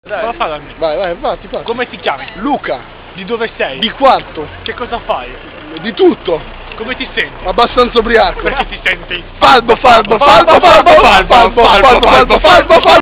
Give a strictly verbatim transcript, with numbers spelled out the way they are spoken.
Dai. Prova a farla a me. Vai, vai, fatti, fatti. Come ti chiami? Luca. Di dove sei? Di Quarto. Che cosa fai? Di tutto. Come ti senti? Abbastanza ubriaco. Perché ti senti? Falbo, falbo, falbo, falbo, falbo, falbo, falbo, falbo, falbo, falbo.